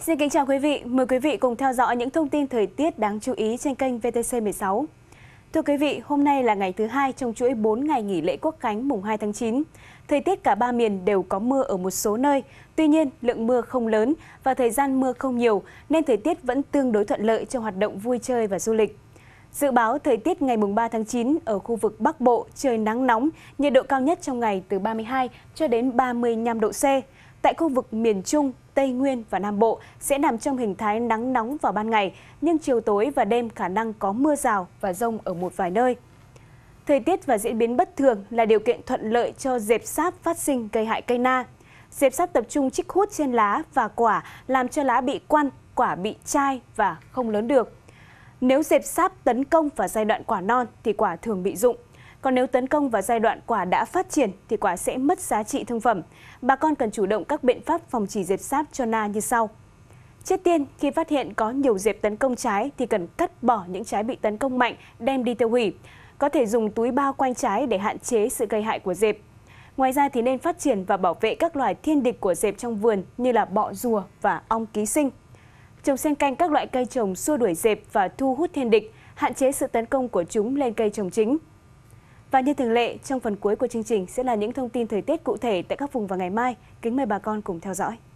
Xin kính chào quý vị, mời quý vị cùng theo dõi những thông tin thời tiết đáng chú ý trên kênh VTC16. Thưa quý vị, hôm nay là ngày thứ hai trong chuỗi 4 ngày nghỉ lễ Quốc khánh mùng 2 tháng 9. Thời tiết cả ba miền đều có mưa ở một số nơi, tuy nhiên lượng mưa không lớn và thời gian mưa không nhiều nên thời tiết vẫn tương đối thuận lợi cho hoạt động vui chơi và du lịch. Dự báo thời tiết ngày mùng 3 tháng 9 ở khu vực Bắc Bộ trời nắng nóng, nhiệt độ cao nhất trong ngày từ 32 cho đến 35 độ C. Tại khu vực miền Trung, Tây Nguyên và Nam Bộ sẽ nằm trong hình thái nắng nóng vào ban ngày, nhưng chiều tối và đêm khả năng có mưa rào và dông ở một vài nơi. Thời tiết và diễn biến bất thường là điều kiện thuận lợi cho dẹp sáp phát sinh gây hại cây na. Dẹp sáp tập trung chích hút trên lá và quả làm cho lá bị quăn, quả bị chai và không lớn được. Nếu dẹp sáp tấn công vào giai đoạn quả non thì quả thường bị rụng. Còn nếu tấn công vào giai đoạn quả đã phát triển thì quả sẽ mất giá trị thương phẩm. Bà con cần chủ động các biện pháp phòng trừ dẹp sáp cho na như sau. Trước tiên, khi phát hiện có nhiều dẹp tấn công trái thì cần cắt bỏ những trái bị tấn công mạnh đem đi tiêu hủy. Có thể dùng túi bao quanh trái để hạn chế sự gây hại của dẹp. Ngoài ra thì nên phát triển và bảo vệ các loài thiên địch của dẹp trong vườn như là bọ rùa và ong ký sinh. Trồng xen canh các loại cây trồng xua đuổi dẹp và thu hút thiên địch, hạn chế sự tấn công của chúng lên cây trồng chính. Và như thường lệ, trong phần cuối của chương trình sẽ là những thông tin thời tiết cụ thể tại các vùng vào ngày mai. Kính mời bà con cùng theo dõi.